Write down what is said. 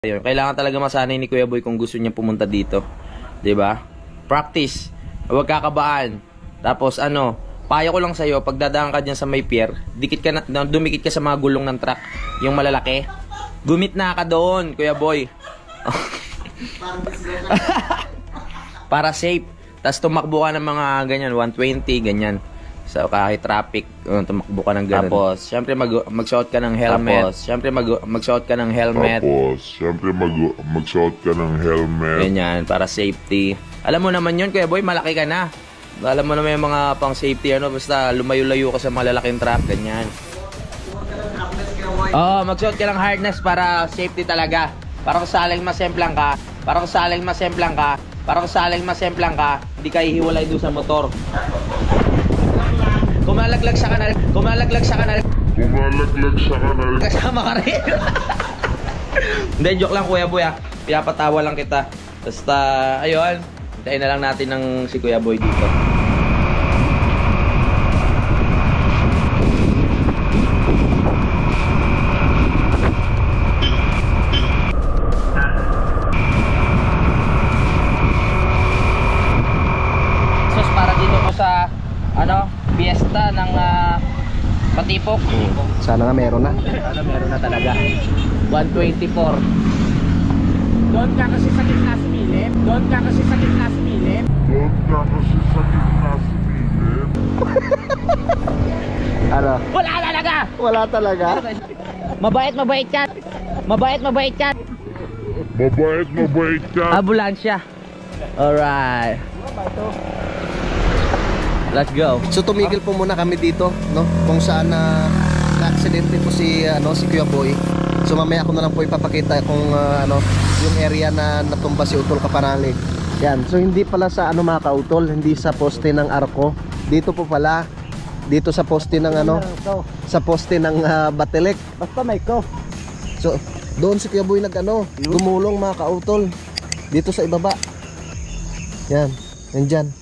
Ayun, kailangan talaga masanay ni Kuya Boy kung gusto niya pumunta dito. 'Di ba? Practice. Huwag kakabaan. Tapos payo ko lang sa iyo, pag dadaan ka diyan sa may pier, dumikit ka sa mga gulong ng truck, yung malalaki. Gumit na ka doon, Kuya Boy. Para safe. Tapos tumakbo ka ng mga ganyan, 120, ganyan. So kahit traffic, tumakbo ka ng ganun. Tapos, syempre magsuot ka ng helmet. Magsuot ka ng helmet. Ganyan, para safety. Alam mo naman yun, Kuya Boy, malaki ka na. Alam mo naman yung mga pang safety, basta lumayo-layo ka sa malalaking truck, ganyan. Magsuot ka ng harness para safety talaga. Para kung saling masemplang ka, hindi ka hihiwalay doon sa motor. Kumalaglag sa kanal. Kasama ka rin. Hindi, joke lang, Kuya Boy, pinapatawa lang kita. Basta, ayun, hintayin na lang natin ng si Kuya Boy dito. Sos, para dito ko sa fiesta ng Patipok. Sana nga meron na. Sana meron na talaga. 124. Doon ka kasi sa gitna sumilip. Ano? Wala talaga. Wala talaga. Mabait yan. Ambulansya. Alright. Let's go. So tumigil po muna kami dito, no? Kung saan na-aksidente po si Kuya Boy. So mamaya ko na lang po ipapakita kung yung area na natumba si Utol Kapanali. Yan. So hindi pala sa mga kautol, hindi sa poste ng Arco. Dito po pala, dito sa poste ng sa poste ng Batelek. Basta may ko. So doon si Kuya Boy gumulong mga kautol. Dito sa ibaba. Yan. Nandyan.